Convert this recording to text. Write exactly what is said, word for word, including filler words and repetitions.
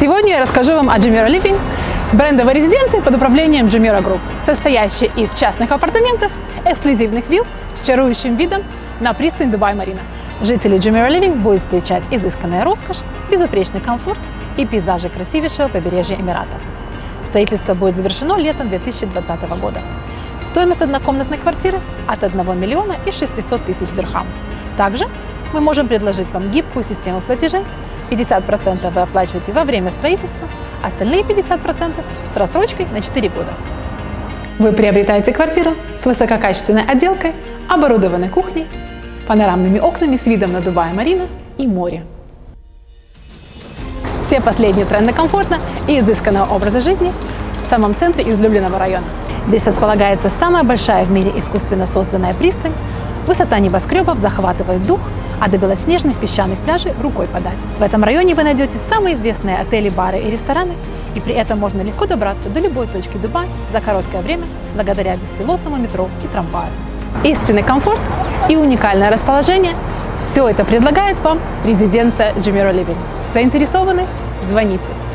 Сегодня я расскажу вам о Jumeirah Living, брендовой резиденции под управлением Jumeirah Group, состоящей из частных апартаментов, эксклюзивных вилл с чарующим видом на пристань Дубай-Марина. Жители Jumeirah Living будут встречать изысканная роскошь, безупречный комфорт и пейзажи красивейшего побережья Эмиратов. Строительство будет завершено летом две тысячи двадцатого года. Стоимость однокомнатной квартиры от одного миллиона и шестисот тысяч дирхам. Также мы можем предложить вам гибкую систему платежей. пятьдесят процентов вы оплачиваете во время строительства, остальные пятьдесят процентов с рассрочкой на четыре года. Вы приобретаете квартиру с высококачественной отделкой, оборудованной кухней, панорамными окнами с видом на Дубай-Марина и море. Все последние тренды комфортно и изысканного образа жизни в самом центре излюбленного района. Здесь располагается самая большая в мире искусственно созданная пристань. Высота небоскребов захватывает дух, а до белоснежных песчаных пляжей рукой подать. В этом районе вы найдете самые известные отели, бары и рестораны, и при этом можно легко добраться до любой точки Дубая за короткое время благодаря беспилотному метро и трамваю. Истинный комфорт и уникальное расположение – все это предлагает вам резиденция Jumeirah Living. Заинтересованы? Звоните!